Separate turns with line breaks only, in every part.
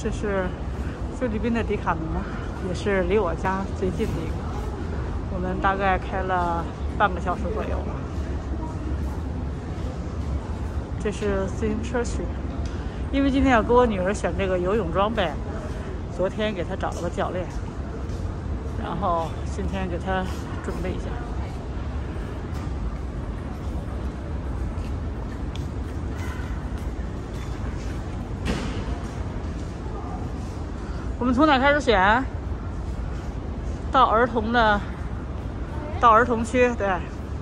这是菲律宾的迪卡侬，也是离我家最近的一个。我们大概开了半个小时左右。这是自行车区，因为今天要给我女儿选这个游泳装备，昨天给她找了个教练，然后今天给她准备一下。我们从哪开始选？到儿童区，对。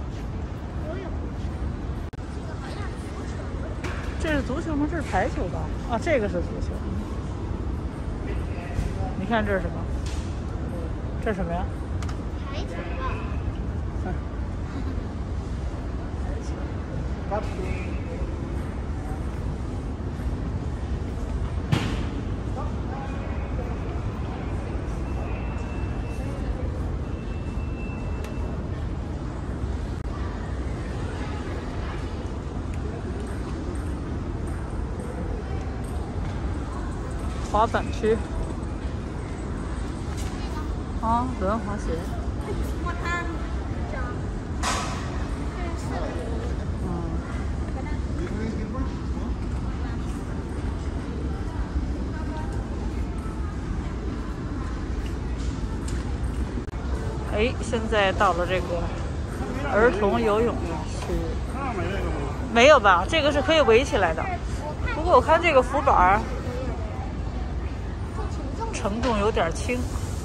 这是足球吗？这是排球吧？啊，这个是足球。你看这是什么？这是什么呀？
排球吧。
滑板区。啊，轮滑鞋。
我看这样，
哎，现在到了这个儿童游泳区。没有吧？这个是可以围起来的。不过我看这个浮板承重有点轻。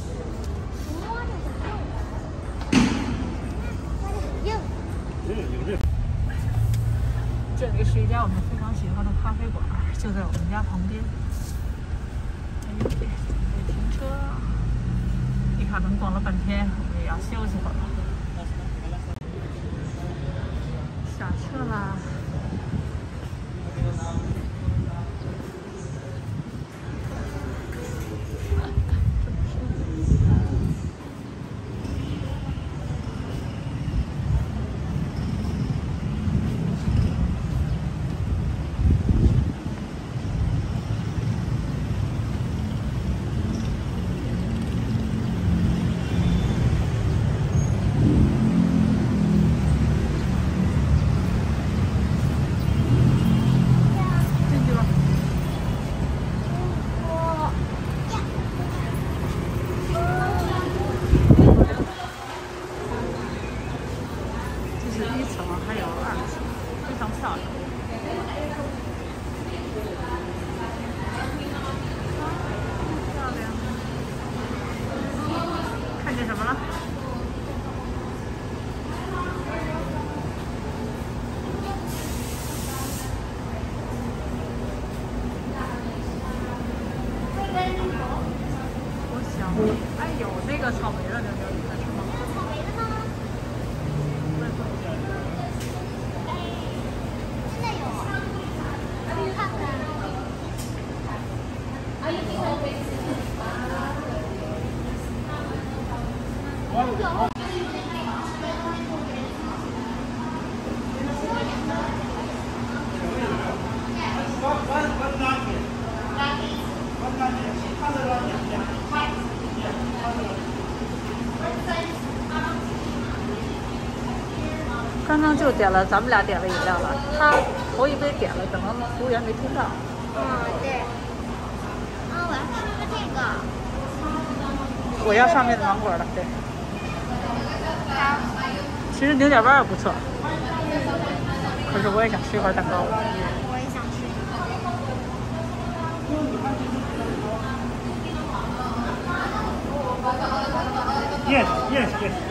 这里是一家我们非常喜欢的咖啡馆，就在我们家旁边。哎，准备停车。迪卡侬逛了半天，我们也要休息会儿了。下车啦。哎，有那个草莓的，你有在吃吗？
草莓的吗？现在有，我看看。
刚刚就点了，咱们俩点了饮料了。他头一杯点了，可能服务员没听到。
对。我要吃个这个。
我要上面的芒果的，对。其实牛角包也不错，可是我也想吃一块蛋糕。
我也想吃一个。
Yes.